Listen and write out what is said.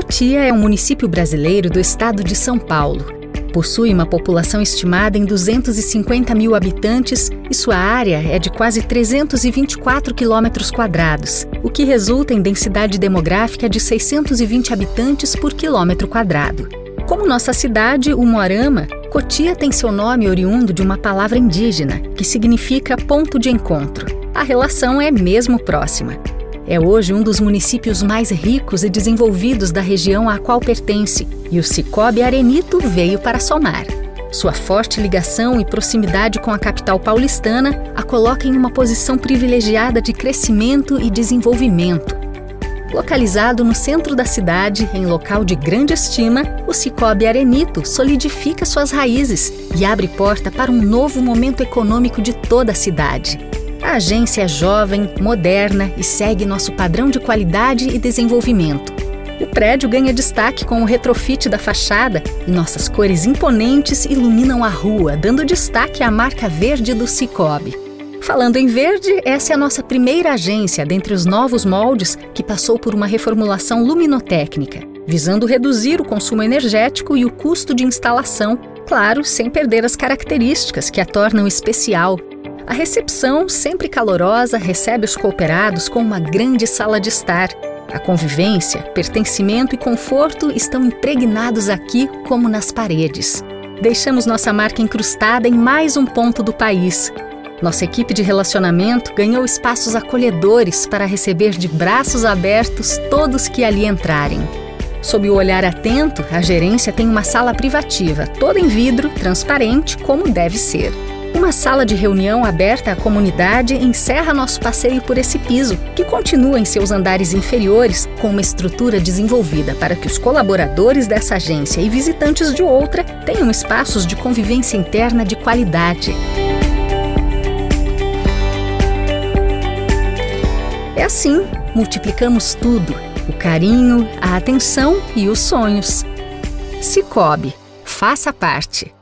Cotia é um município brasileiro do estado de São Paulo. Possui uma população estimada em 250 mil habitantes e sua área é de quase 324 quilômetros quadrados, o que resulta em densidade demográfica de 620 habitantes por quilômetro quadrado. Como nossa cidade, Umuarama, Cotia tem seu nome oriundo de uma palavra indígena, que significa ponto de encontro. A relação é mesmo próxima. É hoje um dos municípios mais ricos e desenvolvidos da região à qual pertence, e o Cicobi Arenito veio para somar. Sua forte ligação e proximidade com a capital paulistana a coloca em uma posição privilegiada de crescimento e desenvolvimento. Localizado no centro da cidade, em local de grande estima, o Cicobi Arenito solidifica suas raízes e abre porta para um novo momento econômico de toda a cidade. A agência é jovem, moderna e segue nosso padrão de qualidade e desenvolvimento. O prédio ganha destaque com o retrofit da fachada e nossas cores imponentes iluminam a rua, dando destaque à marca verde do Cicobi. Falando em verde, essa é a nossa primeira agência dentre os novos moldes que passou por uma reformulação luminotécnica, visando reduzir o consumo energético e o custo de instalação, claro, sem perder as características que a tornam especial. A recepção, sempre calorosa, recebe os cooperados com uma grande sala de estar. A convivência, pertencimento e conforto estão impregnados aqui como nas paredes. Deixamos nossa marca incrustada em mais um ponto do país. Nossa equipe de relacionamento ganhou espaços acolhedores para receber de braços abertos todos que ali entrarem. Sob o olhar atento, a gerência tem uma sala privativa, toda em vidro, transparente, como deve ser. Uma sala de reunião aberta à comunidade encerra nosso passeio por esse piso, que continua em seus andares inferiores com uma estrutura desenvolvida para que os colaboradores dessa agência e visitantes de outra tenham espaços de convivência interna de qualidade. É assim, multiplicamos tudo: o carinho, a atenção e os sonhos. Cicobi, faça parte.